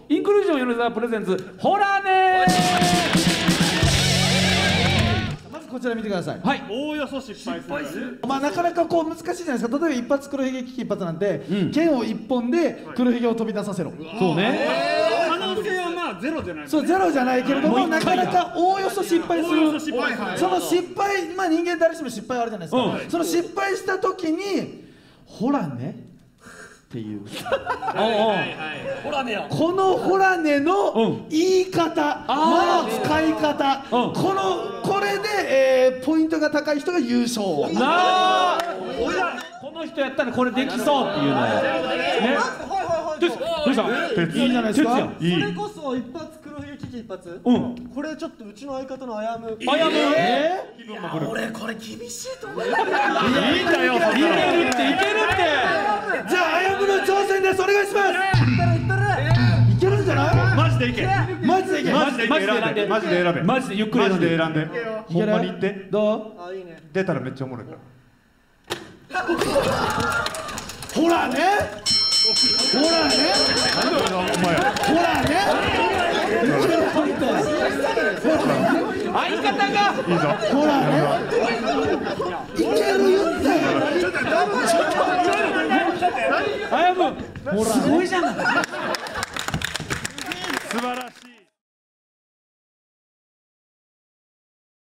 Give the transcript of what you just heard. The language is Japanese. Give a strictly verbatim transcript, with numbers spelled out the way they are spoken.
インクルージョン米沢プレゼンツホラネ。 まずこちら見てください。 はい。 おおよそ失敗する。 まあなかなかこう難しいじゃないですか。例えば一発黒ひげ危機一発なんて、剣を一本で黒ひげを飛び出させろ。 そうね。 可能性はまあゼロじゃない。 そうゼロじゃないけれども、なかなかおおよそ失敗する。 失敗。 その失敗、まあ人間誰しも失敗あるじゃないですか。その失敗した時に、ほらねっていう。 ほらねや。 このほらねの言い方、間の使い方、このこれで、えー、ポイントが高い人が優勝。 なあ。この人やったらこれできそうっていうのをね。どうした？ いいじゃないですか。 それこそ一発黒ひげ危機一発。うん。これちょっとうちの相方のあやむ。 あやむ。 えいや俺これ厳しいと思う。 いいんだよ。いけるっていけるって。 じゃああやむの挑戦です。お願いします。いけるんじゃない？ マジでいけ。 マジでいけ。 マジで選んで。 マジで選べ。 マジでゆっくり選んで。 マジで選んで。ほんまに言って。 どう？ あいいね。 出たらめっちゃおもろいから。 ほらね。ほらね。 お前。 ほらね。 相方が。 いいぞ。 ほらね。いける言って。 あやむ。すごいじゃない。